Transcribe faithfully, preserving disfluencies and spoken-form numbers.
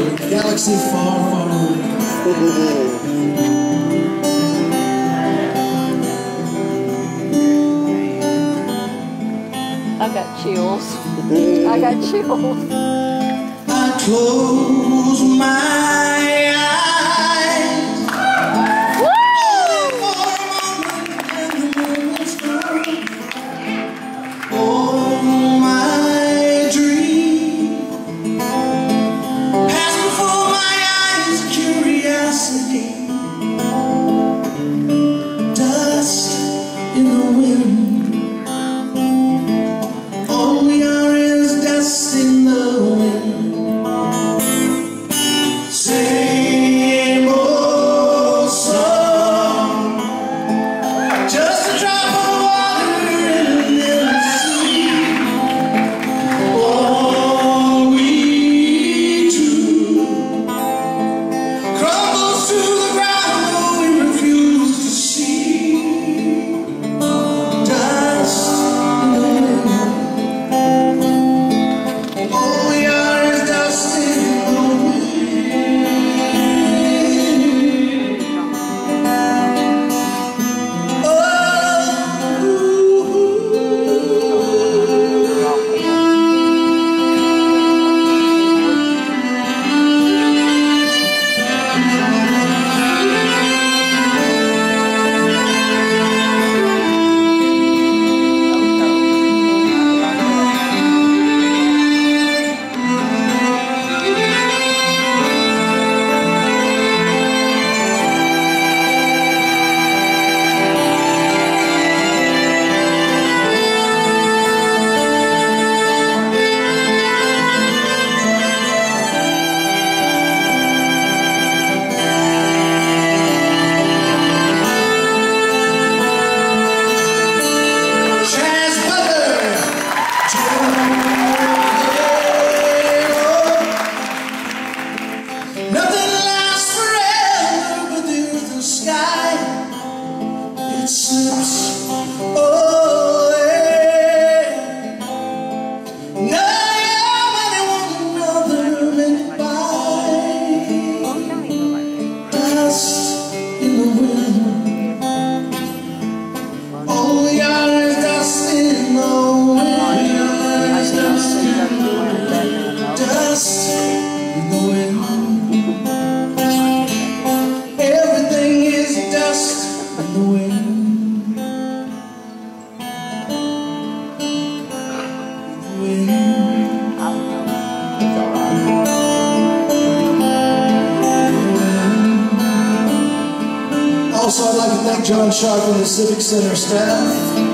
a galaxy far, far away. I got chills. I got chills. I close my eyes. Woo! For a moment and the moon's gone. Oh, my dream passed before my eyes. Curiosity, dust in the wind. All we are is dust in the wind. Same old song, just a drop of water in the sea. All we do crumbles to the ground, though we refuse to see. Dust in the wind. All we are is dust in the wind. Nothing lasts forever, but there's the sky. It slips away. Nobody won't another minute by. Dust in the wind. All we are is dust in the wind. Dust in the wind. Dust in the wind. Everything is dust in the wind. Wind. Also, I'd like to thank John Sharp and the Civic Center staff.